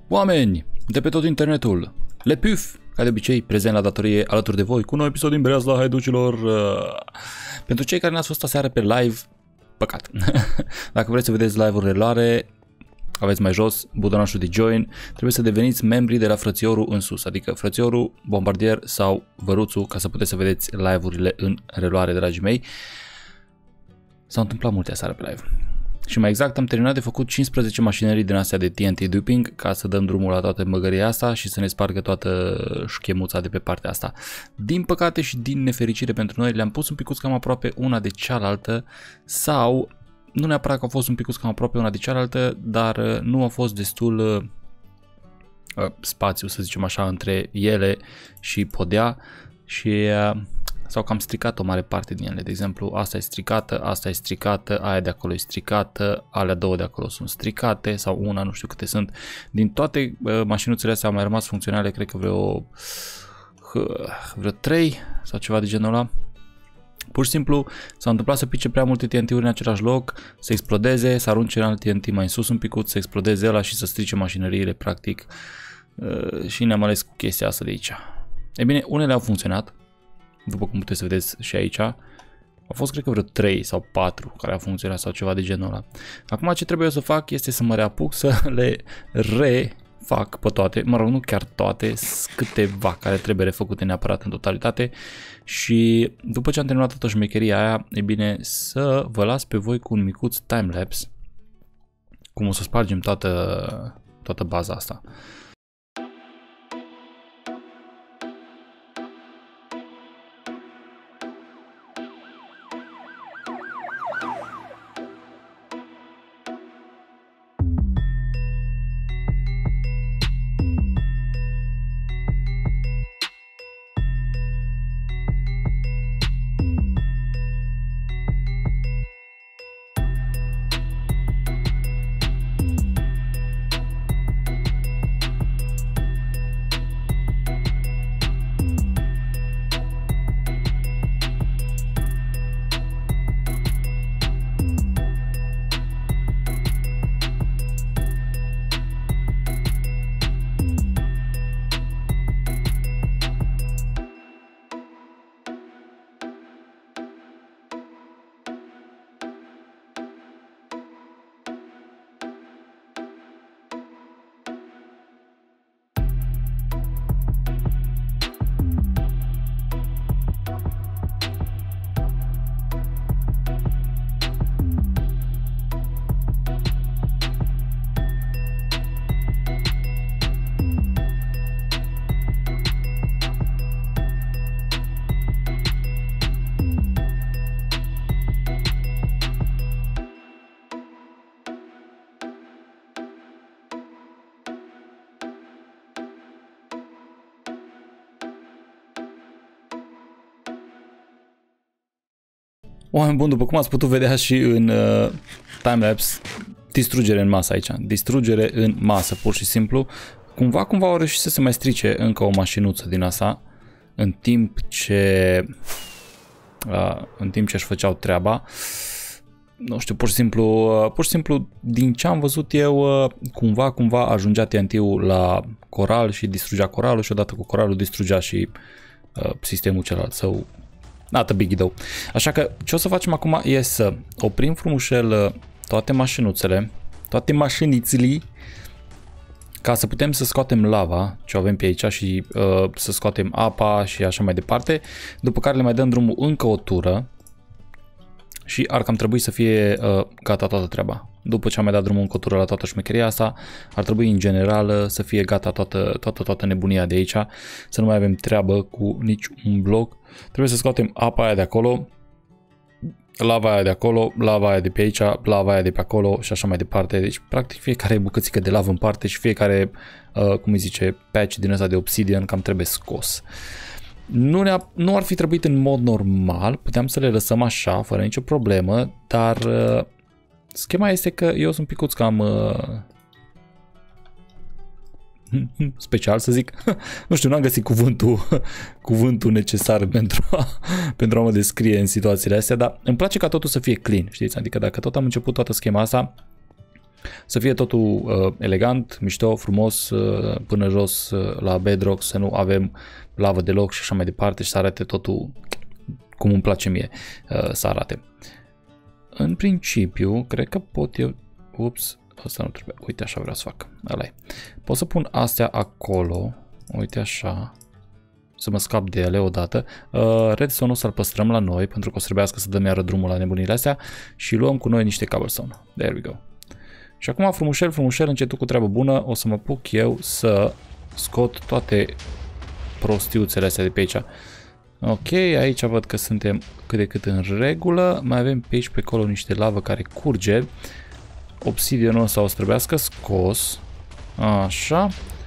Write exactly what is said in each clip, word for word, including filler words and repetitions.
Oameni de pe tot internetul, Le Puf, ca de obicei, prezent la datorie alături de voi cu un nou episod din Breazla Haiducilor. Pentru cei care n-ați fost aseară pe live, păcat. Dacă vreți să vedeți live-urile luare, aveți mai jos butonașul de join, trebuie să deveniți membri de la frățiorul în sus, adică frățiorul, bombardier sau văruțul, ca să puteți să vedeți live-urile în reluare, dragii mei. S-au întâmplat multe aseară pe live. Și mai exact, am terminat de făcut cincisprezece mașinării din astea de T N T duping ca să dăm drumul la toată măgăria asta și să ne spargă toată șchemuța de pe partea asta. Din păcate și din nefericire pentru noi, le-am pus un picuț cam aproape una de cealaltă sau nu neapărat că au fost un picuț cam aproape una de cealaltă, dar nu a fost destul uh, spațiu, să zicem așa, între ele și podea și uh, s-au cam stricat o mare parte din ele. De exemplu, asta e stricată, asta e stricată, aia de acolo e stricată, alea două de acolo sunt stricate sau una, nu știu câte sunt. Din toate uh, mașinuțele astea au mai rămas funcționale, cred că vreo uh, vreo trei sau ceva de genul ăla. Pur și simplu s-a întâmplat să pice prea multe T N T-uri în același loc, să explodeze, să arunce alt T N T mai în sus un picuț, să explodeze ăla și să strice mașinăriile practic uh, și ne-am ales cu chestia asta de aici. E bine, unele au funcționat, după cum puteți să vedeți și aici. Au fost cred că vreo trei sau patru care au funcționat sau ceva de genul ăla. Acum ce trebuie eu să fac este să mă reapuc să le refac pe toate, mă rog, nu chiar toate, câteva care trebuie refăcute neapărat în totalitate. Și după ce am terminat toată șmecheria aia, e bine să vă las pe voi cu un micuț timelapse cum o să spargem toată, toată baza asta. Oameni buni, după cum ați putut vedea și în uh, timelapse, distrugere în masă aici, distrugere în masă, pur și simplu. Cumva, cumva au reușit să se mai strice încă o mașinuță din asta, în timp ce, uh, în timp ce își făceau treaba. Nu știu, pur și simplu, uh, pur și simplu, din ce am văzut eu, uh, cumva, cumva ajungea T N T-ul la coral și distrugea coralul și odată cu coralul distrugea și uh, sistemul celălalt său. Not a big deal. Așa că ce o să facem acum e să oprim frumușel toate mașinuțele, toate mașinițele, ca să putem să scoatem lava, ce avem pe aici, și uh, să scoatem apa și așa mai departe, după care le mai dăm drumul încă o tură și ar cam trebui să fie uh, gata toată treaba. După ce am mai dat drumul încă o tură la toată șmecheria asta, ar trebui în general să fie gata toată, toată, toată nebunia de aici, să nu mai avem treabă cu niciun bloc. Trebuie să scoatem apa aia de acolo, lava aia de acolo, lava aia de pe aici, lava aia de pe acolo și așa mai departe. Deci practic fiecare bucățică de lavă în parte și fiecare, uh, cum îi zice, patch din ăsta de obsidian cam trebuie scos. Nu, ne-a, nu ar fi trebuit în mod normal, puteam să le lăsăm așa, fără nicio problemă, dar uh, schema este că eu sunt picuț cam uh, special, să zic. Nu știu, n-am găsit cuvântul, cuvântul necesar pentru a, pentru a mă descrie în situațiile astea, dar îmi place ca totul să fie clean, știți? Adică dacă tot am început toată schema asta, Să fie totul uh, elegant, mișto, frumos, uh, până jos uh, la bedrock, să nu avem lavă deloc și așa mai departe și să arate totul cum îmi place mie uh, să arate. În principiu, cred că pot eu... Ups, asta nu trebuie. Uite, așa vreau să fac. Ăla-i. Pot să pun astea acolo. Uite așa. Să mă scap de ele odată. Uh, redstone-ul să-l păstrăm la noi, pentru că o să trebuiască să dăm iară drumul la nebunile astea. Și luăm cu noi niște cobblestone. There we go. Și acum, frumușel, frumușel, încetul cu treabă bună, o să mă apuc eu să scot toate prostiuțele astea de pe aici. Ok, aici văd că suntem cât de cât în regulă. Mai avem pe aici pe acolo niște lavă care curge. Obsidianul ăsta o să trebuiască scos. Așa.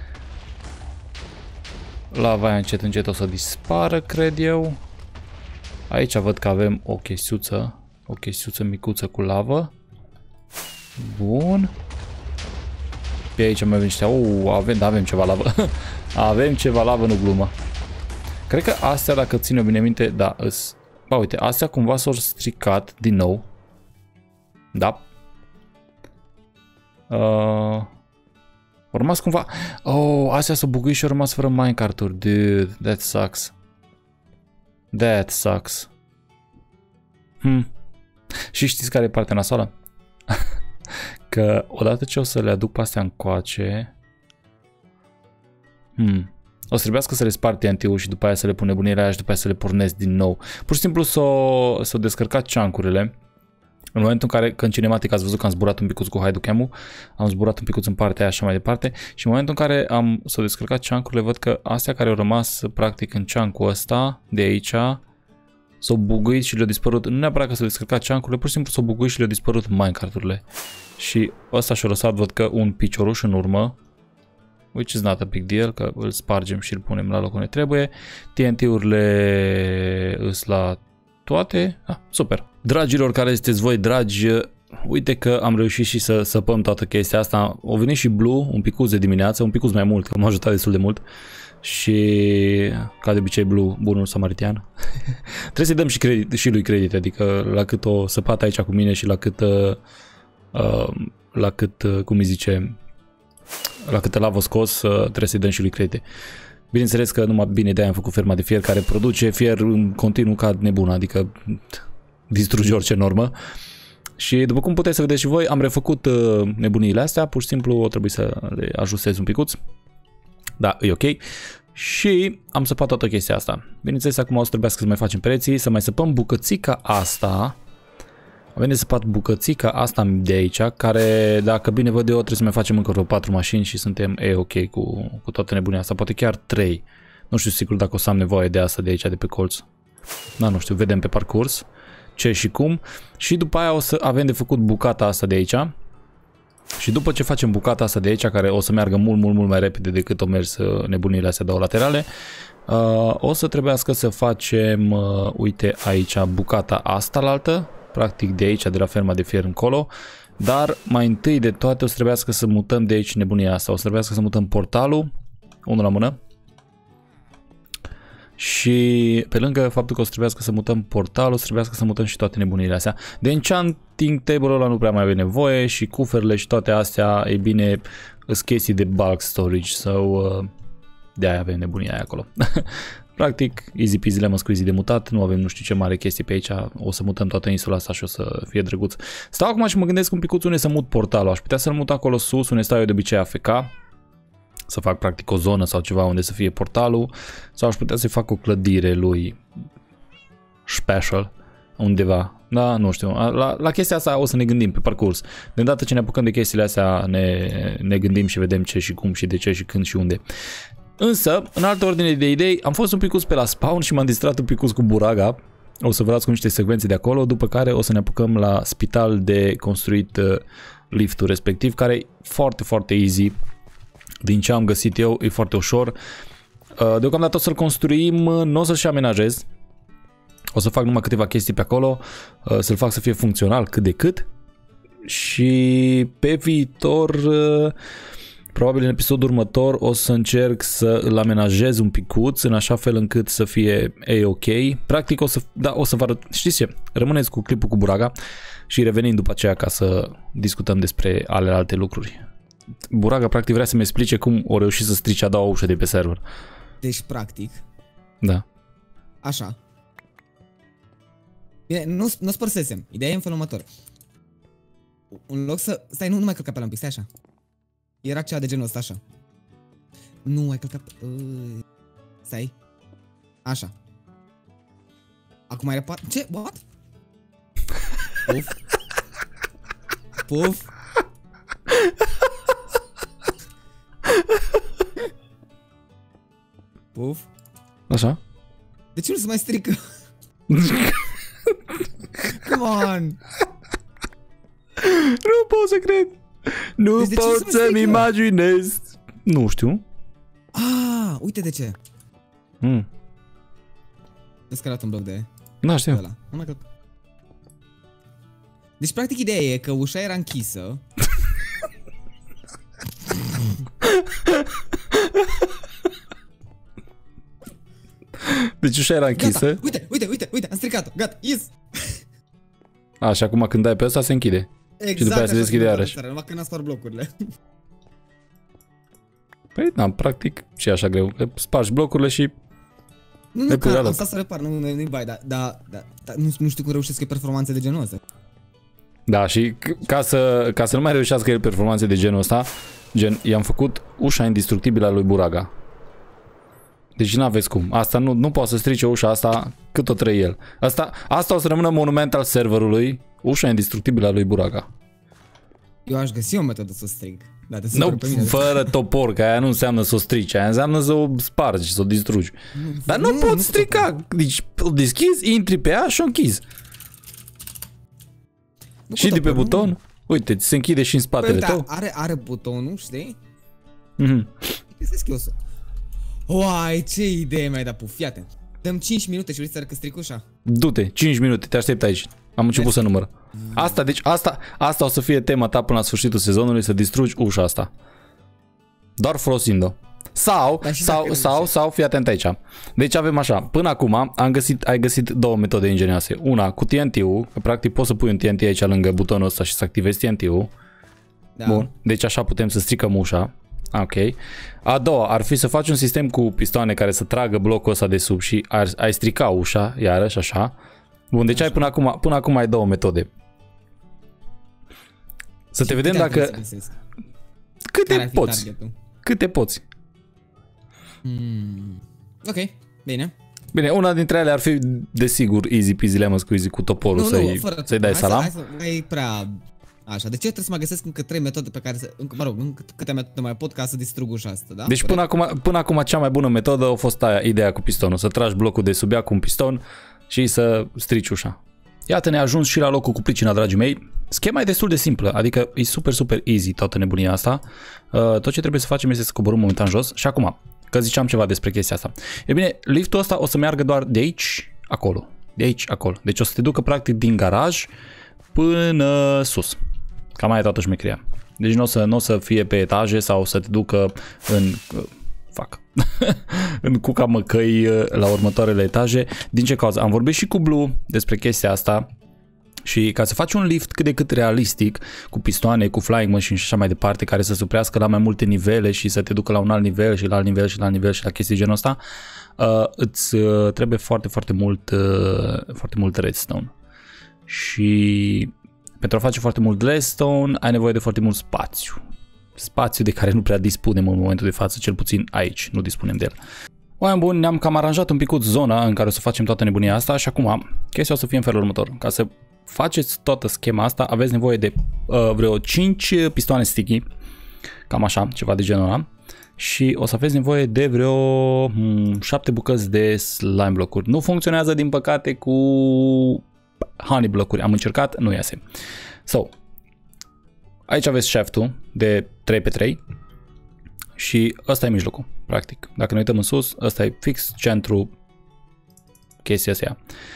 Lava aia încet încet o să dispară, cred eu. Aici văd că avem o chestiuță. O chestiuță micuță cu lavă. Bun. Pe aici mai avem niște... Oh, avem, da, avem ceva lavă. Avem ceva lavă, nu glumă. Cred că astea, dacă țin eu bine minte, da, îs... Ba, uite, astea cumva s-au stricat din nou. Da. Uh... Au rămas cumva... Oh, astea s-au buguit și au rămas fără minecart-uri. Dude, that sucks. That sucks. Hmm. Și știți care e partea nasoală? Că odată ce o să le aduc pe astea încoace... Hmm... O să trebuiască să le spart T N T-ul și după aia să le pun nebuniile aia și după aia să le pornesc din nou. Pur și simplu s-au s-o descărcat chunk-urile. În momentul în care, că în cinematic ați văzut că am zburat un picuț cu Hydocam-ul, am zburat un picuț în partea aia și mai departe. Și în momentul în care am s-au descărcat chunk-urile, văd că astea care au rămas practic în chunk-ul ăsta, de aici, s-au buguit și le-au dispărut. Nu neapărat că s-au descărcat chunk-urile, pur și simplu s-au buguit și le-au dispărut minecart-urile. Și ăsta și-a lăsat, văd că un picioruș în urmă. Which is not a big deal, că îl spargem și îl punem la locul unde trebuie. T N T-urile îs la toate. Ah, super. Dragilor care sunteți voi dragi, uite că am reușit și să săpăm toată chestia asta. O venit și Blue, un picuț de dimineață, un picuț mai mult, că m-a ajutat destul de mult. Și ca de obicei Blue, bunul samaritian. Trebuie să-i dăm și, credit, și lui credit, adică la cât o săpat aici cu mine și la cât, uh, la cât, uh, cum îi zice... La câte lavă scos, trebuie să-i dăm și lui credite. Bineînțeles că numai bine de-aia am făcut ferma de fier care produce fier în continuu ca nebun, adică distruge orice normă. Și după cum puteți să vedeți și voi, am refăcut nebuniile astea, pur și simplu o trebuie să le ajustez un picuț. Da, e ok. Și am săpat toată chestia asta. Bineînțeles, acum o să trebuiască să mai facem pereții, să mai săpăm bucățica asta. Avem de săpat bucățica asta de aici, care, dacă bine văd eu, trebuie să mai facem încă vreo patru mașini și suntem e ok cu, cu toată nebunia asta. Poate chiar trei. Nu știu sigur dacă o să am nevoie de asta de aici, de pe colț. Da, nu știu, vedem pe parcurs ce și cum. Și după aia o să avem de făcut bucata asta de aici. Și după ce facem bucata asta de aici, care o să meargă mult, mult, mult mai repede decât o mers nebunile astea două laterale, uh, o să trebuiască să facem, uh, uite aici, bucata asta la altă. Practic de aici, de la ferma de fier încolo, dar mai întâi de toate o să trebuiască să mutăm de aici nebunia asta, o să trebuiască să mutăm portalul, unul la mână, și pe lângă faptul că o să trebuiască să mutăm portalul, o să trebuiască să mutăm și toate nebunile astea. De enchanting table-ul ăla nu prea mai avem nevoie și cuferele și toate astea, e bine, sunt chestii de bulk storage sau de aia avem nebunia aia acolo. Practic, easy peasy lemon squeezy de mutat, nu avem nu știu ce mare chestie pe aici, o să mutăm toată insula asta și o să fie drăguț. Stau acum și mă gândesc un picuț unde să mut portalul, aș putea să-l mut acolo sus, unde stau eu de obicei A F K, să fac practic o zonă sau ceva unde să fie portalul, sau aș putea să-i fac o clădire lui special, undeva, da, nu știu, la, la chestia asta o să ne gândim pe parcurs. De îndată ce ne apucăm de chestiile astea, ne, ne gândim și vedem ce și cum și de ce și când și unde. Însă, în altă ordine de idei, am fost un picuț pe la spawn și m-am distrat un picuț cu buraga. O să vă las cu niște secvențe de acolo, după care o să ne apucăm la spital de construit uh, liftul respectiv, care e foarte, foarte easy. Din ce am găsit eu, e foarte ușor. Uh, deocamdată o să-l construim, nu o să-l și amenajez. O să fac numai câteva chestii pe acolo, uh, să-l fac să fie funcțional cât de cât. Și pe viitor... Uh, Probabil în episodul următor o să încerc să îl amenajez un picuț în așa fel încât să fie A-ok. Practic o să, da, o să vă arăt, știți ce, rămâneți cu clipul cu Buraga și revenim după aceea ca să discutăm despre alte lucruri. Buraga practic vrea să-mi explice cum o reușit să strice a doua ușă de pe server. Deci practic, da. Așa. Bine, nu, nu spărsesem. Ideea e în felul următor. În loc să... Stai, nu, nu mai călca pe la un pic, stai așa. Era cea de genul ăsta, așa. Nu, ai călcat pe... Uh, stai. Așa. Acum mai repar... Ce? What? Puf. Puf. Puf. Așa? De ce nu se mai strică? Come on! Nu pot să cred! Nu deci pot să-mi imaginez! Nu știu. Ah, uite de ce. Mm. Îți că un bloc de... Da, știu. Ăla. Deci practic ideea e că ușa era închisă. Deci ușa era închisă. Gata. Uite, uite, uite, uite, am stricat-o. Gata, yes. A, și acum când dai pe ăsta se închide. Exact, și după aia se deschide iarăși. Numai când am spart blocurile. Păi, da, practic, ce e așa greu? Că spargi blocurile și... Nu, nu, că am stat să repar, nu, nu, nu-i bai, dar da, da, da, nu, nu știu cum reușesc eu performanțe de genul ăsta. Da, și ca să, ca să nu mai reușească el performanțe de genul ăsta, gen, i-am făcut ușa indestructibilă a lui Buraga. Deci n-aveți cum. Asta nu, nu poate să strice ușa asta cât o trăie el. Asta, asta o să rămână monument al serverului, ușa indestructibilă a lui Buraga. Eu aș găsi o metodă să o strig. Da, nu, fără topor, că aia nu înseamnă să o strici, aia înseamnă să o spargi, să o distrugi. Nu, Dar nu, nu poți nu strica. Deci o deschizi, intri pe ea și o închizi. Nu și de pe buton, nu. Uite, ți se închide și în spatele păi, tău. Are, are butonul, știi? Mhm. Găsesc eu să... Uai, ce idee mi-ai dat, puf, fiate. Dăm cinci minute și vrei să arăt stric ușa? Du-te, cinci minute, te aștept aici. Am început Mersi. să număr. Asta, deci asta, asta o să fie tema ta până la sfârșitul sezonului, să distrugi ușa asta. Doar folosind-o. Sau, sau, sau, sau, fii atent aici. Deci avem așa, până acum am găsit, ai găsit două metode ingenioase. Una cu T N T-ul, că practic poți să pui un T N T aici lângă butonul ăsta și să activezi T N T-ul. Da. Bun, deci așa putem să stricăm ușa. Ok. A doua ar fi să faci un sistem cu pistoane care să tragă blocul ăsta de sub și ar, ai strica ușa, iarăși așa. Bun, deci așa. ai până acum, până acum ai două metode. Să și te vedem dacă... Câte poți. Câte poți. Hmm. Ok, bine. Bine, una dintre ele ar fi, desigur, easy peasy lemon squeezy cu toporul să-i să dai salam. Hai să, hai să, prea... Așa, de ce trebuie să mai găsesc încă trei metode pe care să... Încă, mă rog, încă câte metode mai pot ca să distrug ușa asta, da? Deci până acum, până acum cea mai bună metodă a fost aia, ideea cu pistonul. Să tragi blocul de sub ea cu un piston și să strici ușa. Iată, ne-a ajuns și la locul cu pricina, dragii mei. Schema e destul de simplă, adică e super, super easy toată nebunia asta. Uh, tot ce trebuie să facem este să coborâm momentan jos. Și acum, că ziceam ceva despre chestia asta. E bine, liftul ăsta o să meargă doar de aici, acolo. De aici, acolo. Deci o să te ducă practic din garaj până sus. Cam aia e toată șmecheria. Deci nu o să, n-o să fie pe etaje sau să te ducă în... Uh, fac. în cuca măcăi la următoarele etaje. Din ce cauză? Am vorbit și cu Blue despre chestia asta. Și ca să faci un lift cât de cât realistic, cu pistoane, cu flying machine și așa mai departe, care să suprească la mai multe nivele și să te ducă la un alt nivel și la alt nivel și la alt nivel și la chestii genul ăsta, uh, îți uh, trebuie foarte, foarte mult, uh, foarte mult redstone. Și pentru a face foarte mult redstone ai nevoie de foarte mult spațiu. Spațiu de care nu prea dispunem în momentul de față, cel puțin aici, nu dispunem de el. Oameni buni, ne-am cam aranjat un picut zona în care o să facem toată nebunia asta și acum chestia o să fie în felul următor. Ca să faceți toată schema asta, aveți nevoie de uh, vreo cinci pistoane sticky, cam așa, ceva de genul ăla, și o să aveți nevoie de vreo hmm, șapte bucăți de slime blocuri. Nu funcționează, din păcate, cu honey blocuri. Am încercat, nu iese. So, aici aveți shaft-ul de trei pe trei și ăsta e mijlocul, practic. Dacă ne uităm în sus, ăsta e fix centru chestia asta.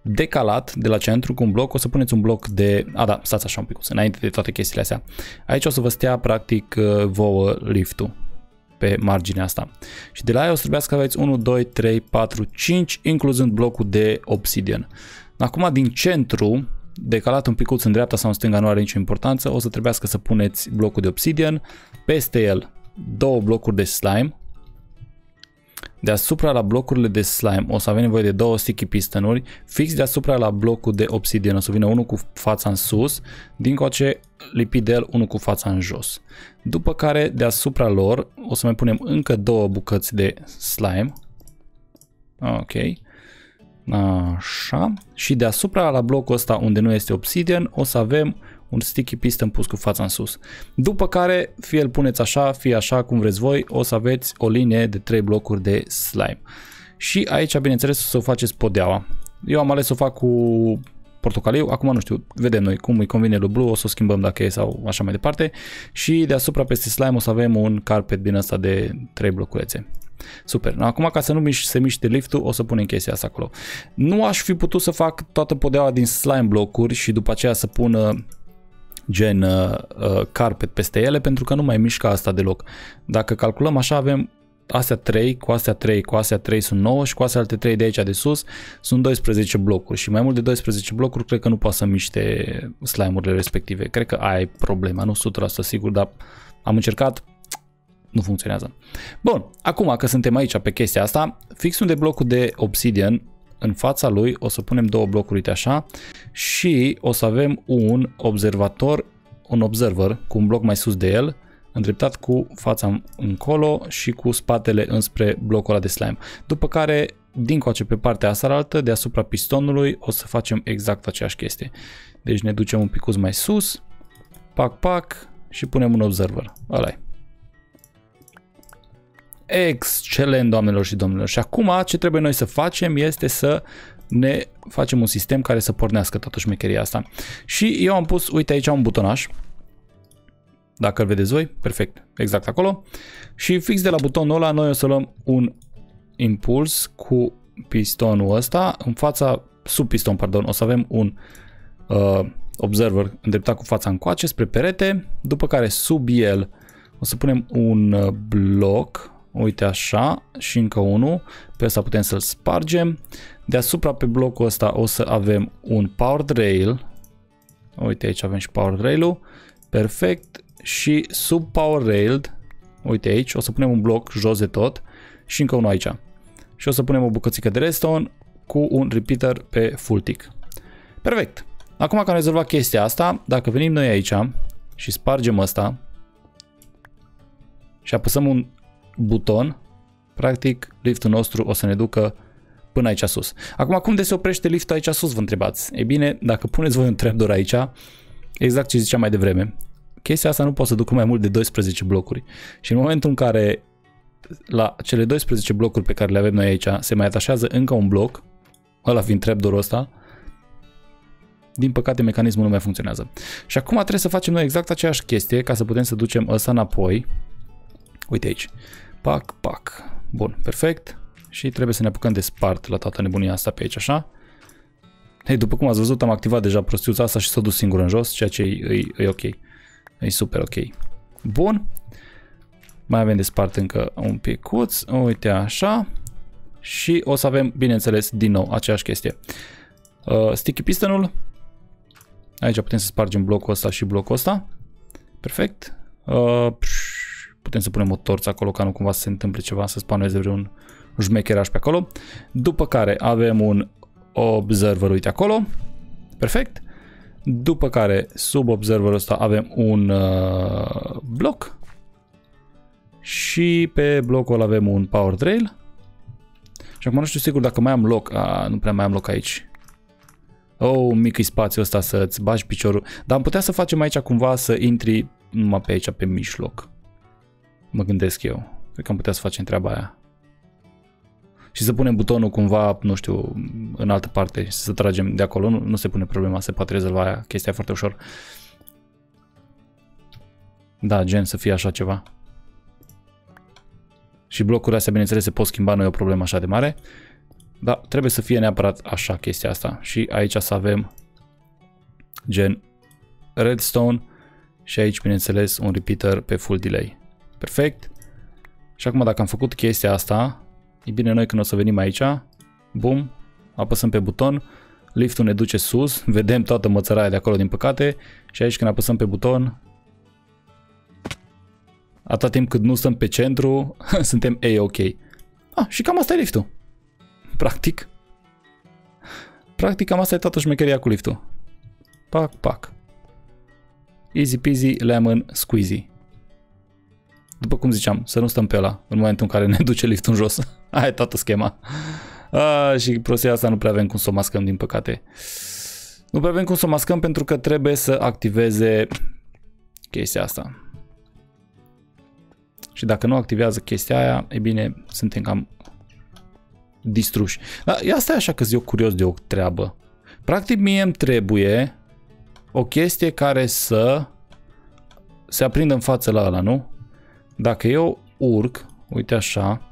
decalat de la centru cu un bloc, o să puneți un bloc de... A, da, stați așa un pic, înainte de toate chestiile astea. Aici o să vă stea practic vouă liftul pe marginea asta. Și de la aia o să trebuiască să aveți unu, doi, trei, patru, cinci, incluzând blocul de obsidian. Acum din centru, decalat un picuț în dreapta sau în stânga, nu are nicio importanță, o să trebuiască să puneți blocul de obsidian, peste el două blocuri de slime. Deasupra la blocurile de slime o să avem nevoie de două sticky pistonuri, fix deasupra la blocul de obsidian o să vină unul cu fața în sus, dincoace lipit de el unul cu fața în jos. După care deasupra lor o să mai punem încă două bucăți de slime. Ok. Așa. Și deasupra la blocul ăsta unde nu este obsidian o să avem un sticky piston pus cu fața în sus. După care, fie îl puneți așa, fie așa cum vreți voi, o să aveți o linie de trei blocuri de slime. Și aici, bineînțeles, o să o faceți podeaua. Eu am ales să o fac cu portocaliu, acum nu știu, vedem noi cum îi convine lui Blue, o să o schimbăm dacă e sau așa mai departe. Și deasupra peste slime o să avem un carpet din ăsta de trei bloculețe. Super. Acum, ca să nu se miște liftul, o să punem chestia asta acolo. Nu aș fi putut să fac toată podeaua din slime blocuri și după aceea să pun uh, gen uh, carpet peste ele, pentru că nu mai mișcă asta deloc. Dacă calculăm așa, avem astea trei, cu astea trei, cu astea trei sunt nouă și cu astea alte trei de aici de sus sunt doisprezece blocuri și mai mult de doisprezece blocuri cred că nu poate să miște slime-urile respective. Cred că aia e problema, nu o sută la sută sigur, dar am încercat, nu funcționează. Bun, acum că suntem aici pe chestia asta, fix unde blocul de obsidian, în fața lui o să punem două blocuri, uite așa, și o să avem un observator, un observer cu un bloc mai sus de el, îndreptat cu fața încolo și cu spatele înspre blocul ăla de slime. După care, dincoace pe partea asta altă, deasupra pistonului, o să facem exact aceeași chestie. Deci ne ducem un picuț mai sus, pac, pac, și punem un observer. Ăla-i. Excelent, doamnelor și domnilor. Și acum ce trebuie noi să facem este să ne facem un sistem care să pornească toată șmecheria asta. Și eu am pus, uite aici un butonaș. Dacă îl vedeți voi, perfect, exact acolo. Și fix de la butonul ăla noi o să luăm un impuls cu pistonul ăsta. În fața, sub piston, pardon, o să avem un uh, observer îndreptat cu fața încoace spre perete. După care sub el o să punem un bloc, uite așa, și încă unul. Pe ăsta putem să-l spargem. Deasupra pe blocul ăsta o să avem un power rail. Uite aici avem și power rail-ul. Perfect. Și sub power rail, uite aici, o să punem un bloc jos de tot și încă unul aici. Și o să punem o bucățică de redstone cu un repeater pe full tick. Perfect. Acum că am rezolvat chestia asta, dacă venim noi aici și spargem ăsta și apăsăm un buton, practic liftul nostru o să ne ducă până aici sus. Acum, cum de se oprește liftul aici sus, vă întrebați? Ei bine, dacă puneți voi un trapdoor aici, exact ce ziceam mai devreme, chestia asta nu poate să ducă mai mult de doisprezece blocuri. Și în momentul în care la cele doisprezece blocuri pe care le avem noi aici se mai atașează încă un bloc, ăla fiind trapdoor-ul ăsta, din păcate mecanismul nu mai funcționează. Și acum trebuie să facem noi exact aceeași chestie ca să putem să ducem ăsta înapoi. Uite aici. Pac, pac. Bun, perfect. Și trebuie să ne apucăm de spart la toată nebunia asta pe aici, așa. Hei, după cum ați văzut, am activat deja prostiuța asta și s-a dus singur în jos, ceea ce e, e, e ok. E super ok. Bun. Mai avem de spart încă un picuț. Uite așa. Și o să avem, bineînțeles, din nou aceeași chestie. Uh, sticky pistonul. Aici putem să spargem blocul ăsta și blocul ăsta. Perfect. Uh, putem să punem o torță acolo ca nu cumva să se întâmple ceva, să spawneze vreun jmecheraș pe acolo. După care avem un observer, uite acolo. Perfect. După care sub observerul ăsta avem un uh, bloc. Și pe blocul ăla avem un power rail. Și acum nu știu sigur dacă mai am loc. A, nu prea mai am loc aici. Oh, mic spațiu ăsta să-ți bagi piciorul. Dar am putea să facem aici cumva să intri numai pe aici, pe mijloc. Mă gândesc eu. Cred că am putea să facem treaba aia. Și să punem butonul cumva, nu știu, în altă parte și să tragem de acolo. Nu, nu se pune problema, se poate rezolva aia, chestia foarte ușor. Da, gen să fie așa ceva. Și blocurile astea, bineînțeles, se pot schimba, nu e o problemă așa de mare. dar trebuie să fie neapărat așa chestia asta. Și aici să avem gen redstone și aici, bineînțeles, un repeater pe full delay. Perfect. Și acum dacă am făcut chestia asta, e bine, noi când o să venim aici, bum, apăsăm pe buton, liftul ne duce sus, vedem toată mățăraia de acolo din păcate și aici când apăsăm pe buton, atâta timp cât nu stăm pe centru, suntem A-ok. Ah, și cam asta e liftul. Practic. Practic cam asta e toată șmecheria cu liftul. Pac, pac. Easy peasy, lemon squeezy. După cum ziceam, să nu stăm pe ăla în momentul în care ne duce liftul în jos. Aia e toată schema. Ah, și prostia asta nu prea avem cum să o mascăm, din păcate. Nu prea avem cum să o mascăm pentru că trebuie să activeze chestia asta. Și dacă nu activează chestia aia, e bine, suntem cam distruși. Dar asta e așa că eu curios de o treabă. Practic mie îmi trebuie o chestie care să se aprindă în față la ăla, nu? Dacă eu urc, uite așa,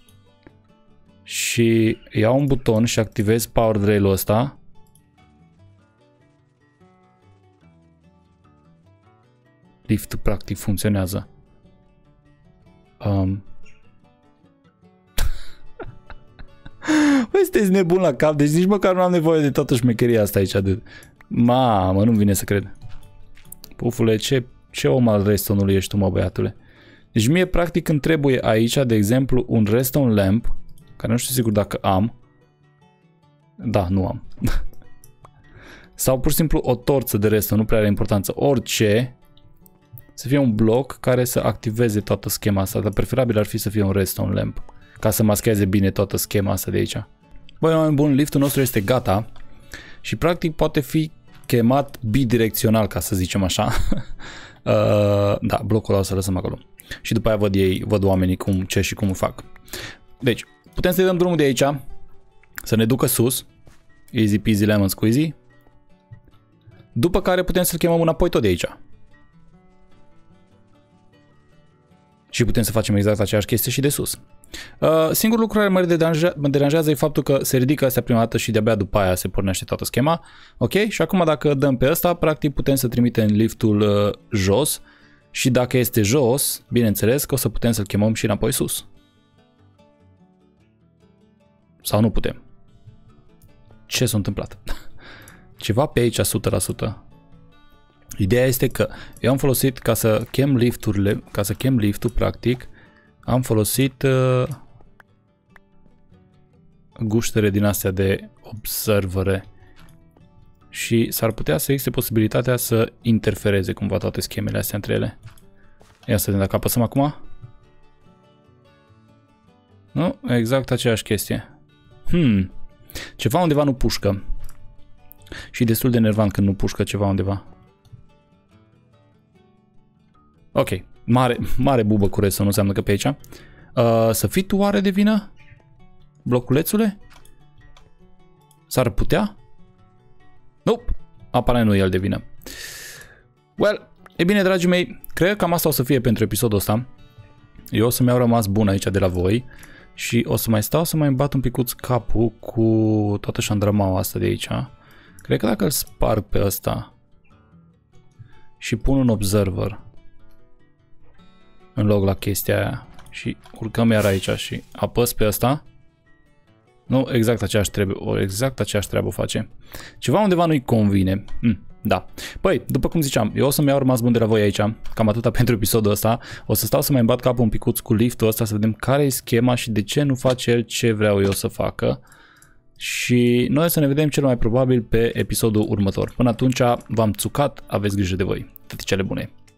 și iau un buton și activez power rail-ul ăsta, liftul practic funcționează. Um. Băi, sunteți nebun la cap, deci nici măcar nu am nevoie de toată șmecheria asta aici. De... Mamă, nu-mi vine să cred. Pufule, ce, ce om al redstone-ului ești tu, mă, băiatule? Deci mie practic îmi trebuie aici, de exemplu, un redstone lamp, care nu știu sigur dacă am. Da, nu am. Sau pur și simplu o torță de redstone, nu prea are importanță. Orice, să fie un bloc care să activeze toată schema asta, dar preferabil ar fi să fie un redstone lamp, ca să mascheze bine toată schema asta de aici. Băi, oameni buni, liftul nostru este gata și practic poate fi chemat bidirecțional, ca să zicem așa. uh, da, blocul ăla o să lăsăm acolo. Și după aia văd ei, văd oamenii cum, ce și cum îl fac. Deci, putem să-i dăm drumul de aici, să ne ducă sus, easy peasy lemon squeezy, după care putem să-l chemăm înapoi tot de aici. Și putem să facem exact aceeași chestie și de sus. Uh, singurul lucru care mă deranja, mă deranjează e faptul că se ridică astea prima dată și de-abia după aia se pornește toată schema. Ok? Și acum dacă dăm pe ăsta, practic putem să trimitem liftul uh, jos și dacă este jos, bineînțeles că o să putem să-l chemăm și înapoi sus. Sau nu putem. Ce s-a întâmplat? Ceva pe aici o sută la sută. Ideea este că eu am folosit ca să chem lifturile, ca să chem liftul practic, am folosit uh, guștere din astea de observere și s-ar putea să existe posibilitatea să interfereze cumva toate schemele astea între ele. Ia să vedem dacă apăsăm acum. Nu? Exact aceeași chestie. Hmm. Ceva undeva nu pușcă. Și destul de enervant când nu pușcă ceva undeva. Ok. Mare, mare bubă cu restul, nu înseamnă că pe aici. Uh, să fii tu oare de vină? Bloculețule? S-ar putea? Nope. Aparent nu e el de vină. Well, e bine, dragii mei, cred că cam asta o să fie pentru episodul ăsta. Eu o să mi-au rămas bun aici de la voi și o să mai stau să mai bat un picuț capul cu toată șandramaua asta de aici. Cred că dacă îl sparg pe ăsta și pun un observer în loc la chestia aia și urcăm iar aici și apăs pe ăsta, nu, exact aceeași treabă, exact aceeași treabă face. Ceva undeva nu-i convine. Mm, da. Păi, după cum ziceam, eu o să-mi iau rămas bun de la voi aici, cam atâta pentru episodul ăsta. O să stau să mai bat capul un picuț cu liftul ăsta să vedem care e schema și de ce nu face el ce vreau eu să facă. Și noi o să ne vedem cel mai probabil pe episodul următor. Până atunci v-am țucat, aveți grijă de voi. Toate cele bune.